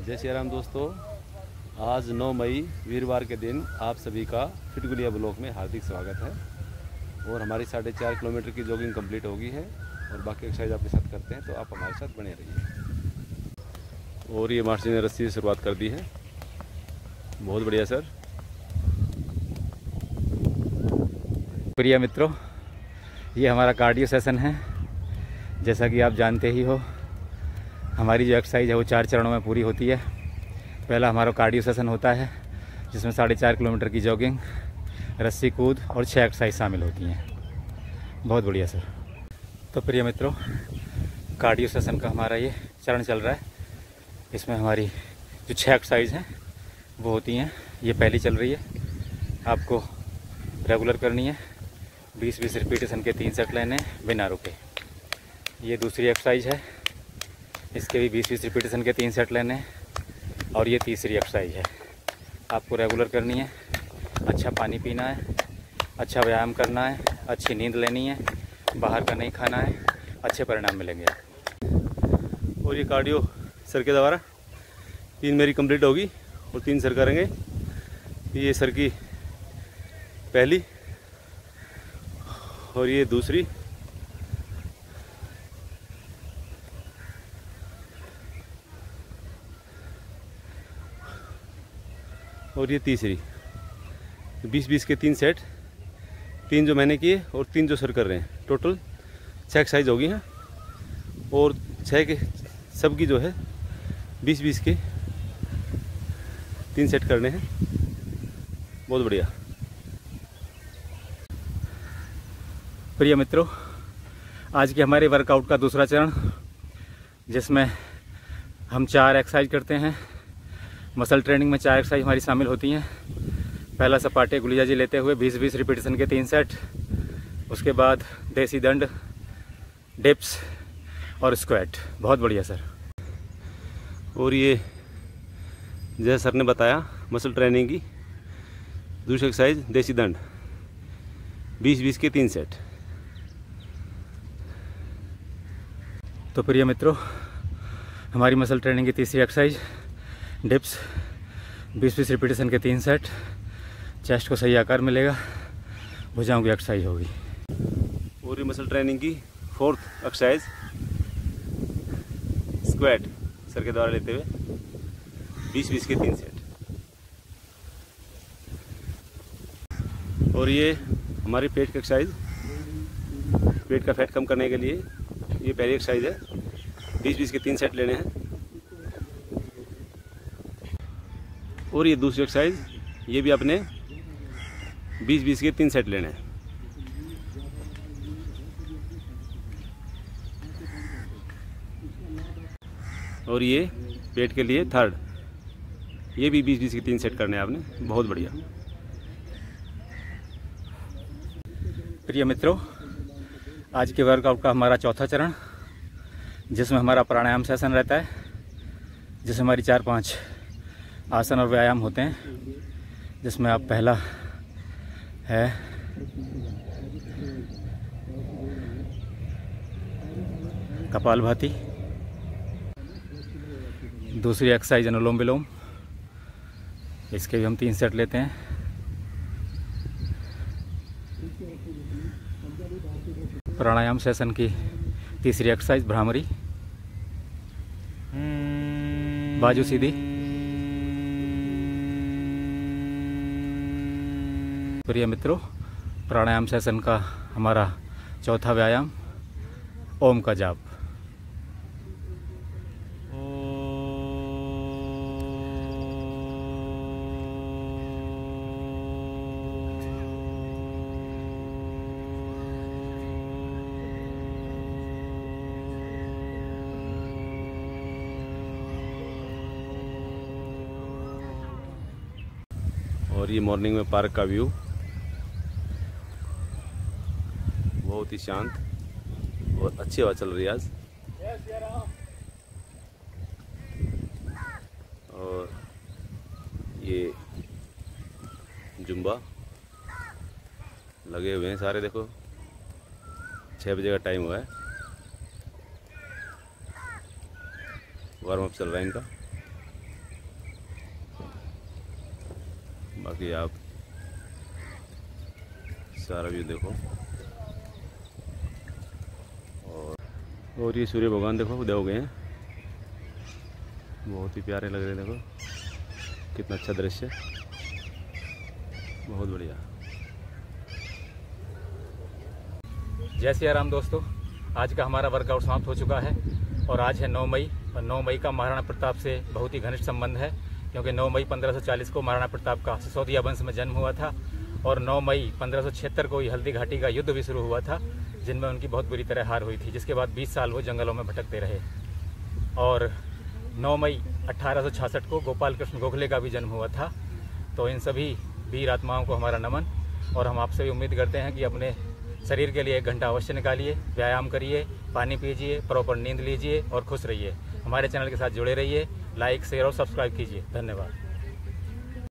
जय श्री राम दोस्तों। आज 9 मई वीरवार के दिन आप सभी का फिटगुलिया ब्लॉक में हार्दिक स्वागत है। और हमारी 4.5 किलोमीटर की जॉगिंग कंप्लीट होगी है और बाकी एक्सरसाइज आपके साथ करते हैं, तो आप हमारे साथ बने रहिए। और ये मास्टर ने रस्सी से शुरुआत कर दी है। बहुत बढ़िया सर। प्रिय मित्रों, ये हमारा कार्डियो सेशन है। जैसा कि आप जानते ही हो, हमारी जो एक्सरसाइज है वो 4 चरणों में पूरी होती है। पहला हमारा कार्डियो सेशन होता है जिसमें 4.5 किलोमीटर की जॉगिंग, रस्सी कूद और 6 एक्सरसाइज शामिल होती हैं। बहुत बढ़िया सर। तो प्रिय मित्रों, कार्डियो सेशन का हमारा ये चरण चल रहा है। इसमें हमारी जो 6 एक्सरसाइज हैं वो होती हैं। ये पहली चल रही है, आपको रेगुलर करनी है। 20-20 रिपीटेशन के 3 सेट लेने बिना रुके। ये दूसरी एक्सरसाइज है, इसके भी 20-20 रिपीटेशन के 3 सेट लेने। और ये तीसरी एक्सरसाइज है, आपको रेगुलर करनी है। अच्छा पानी पीना है, अच्छा व्यायाम करना है, अच्छी नींद लेनी है, बाहर का नहीं खाना है, अच्छे परिणाम मिलेंगे। और ये कार्डियो सर के द्वारा 3 मेरी कंप्लीट होगी और 3 सर करेंगे। ये सर की पहली और ये दूसरी और ये तीसरी। 20-20 के 3 सेट, 3 जो मैंने किए और 3 जो सर कर रहे हैं। टोटल 6 एक्सरसाइज होगी हैं और 6 के सब की जो है 20-20 के 3 सेट करने हैं। बहुत बढ़िया। प्रिय मित्रों, आज के हमारे वर्कआउट का दूसरा चरण, जिसमें हम 4 एक्सरसाइज करते हैं। मसल ट्रेनिंग में 4 एक्सरसाइज हमारी शामिल होती हैं। पहला सपाटे गुलियाजी लेते हुए 20-20 रिपीटेशन के 3 सेट। उसके बाद देसी दंड, डिप्स और स्क्वाट। बहुत बढ़िया सर। और ये जैसे सर ने बताया, मसल ट्रेनिंग की दूसरी एक्सरसाइज देसी दंड, 20-20 के 3 सेट। तो प्रिय मित्रों, हमारी मसल ट्रेनिंग की तीसरी एक्सरसाइज डिप्स, 20-20 रिपीटेशन के 3 सेट। चेस्ट को सही आकार मिलेगा, भुजाओं की एक्सरसाइज होगी। और ये मसल ट्रेनिंग की 4th एक्सरसाइज स्क्वाट सर के द्वारा लेते हुए 20-20 के 3 सेट। और ये हमारी पेट की एक्सरसाइज, पेट का फैट कम करने के लिए ये पहली एक्सरसाइज है। 20-20 के 3 सेट लेने हैं। और ये दूसरी एक्सरसाइज, ये भी अपने 20-20 के 3 सेट लेने हैं। और ये पेट के लिए 3rd, ये भी 20-20 के 3 सेट करने हैं आपने। बहुत बढ़िया। प्रिय मित्रों, आज के वर्कआउट का हमारा चौथा चरण, जिसमें हमारा प्राणायाम सेशन रहता है, जिसमें हमारी 4-5 आसन और व्यायाम होते हैं। जिसमें आप पहला है कपालभाति, दूसरी एक्सरसाइज अनुलोम विलोम, इसके भी हम 3 सेट लेते हैं। प्राणायाम सेशन की तीसरी एक्सरसाइज भ्रामरी, बाजू सीधी। प्रिय मित्रों, प्राणायाम सेशन का हमारा चौथा व्यायाम ओम का जाप। और ये मॉर्निंग में पार्क का व्यू, बहुत ही शांत और अच्छी हवा चल रही है आज। और ये जुम्बा लगे हुए हैं सारे, देखो 6 बजे का टाइम हुआ है। वार्म अप चल रहा है इनका। बाकी आप सारा व्यू देखो। और ये सूर्य भगवान देखो उदय हो गए हैं, बहुत ही प्यारे लग रहे हैं। देखो कितना अच्छा दृश्य, बहुत बढ़िया। जय सिया राम दोस्तों, आज का हमारा वर्कआउट समाप्त हो चुका है और आज है 9 मई और 9 मई का महाराणा प्रताप से बहुत ही घनिष्ठ संबंध है, क्योंकि 9 मई 1540 को महाराणा प्रताप का सिसोदिया वंश में जन्म हुआ था और 9 मई 1576 को ही हल्दी घाटी का युद्ध भी शुरू हुआ था, जिनमें उनकी बहुत बुरी तरह हार हुई थी, जिसके बाद 20 साल वो जंगलों में भटकते रहे। और 9 मई 1866 को गोपाल कृष्ण गोखले का भी जन्म हुआ था। तो इन सभी वीर आत्माओं को हमारा नमन, और हम आपसे भी उम्मीद करते हैं कि अपने शरीर के लिए 1 घंटा अवश्य निकालिए, व्यायाम करिए, पानी पीजिए, प्रॉपर नींद लीजिए और खुश रहिए। हमारे चैनल के साथ जुड़े रहिए, लाइक शेयर और सब्सक्राइब कीजिए। धन्यवाद।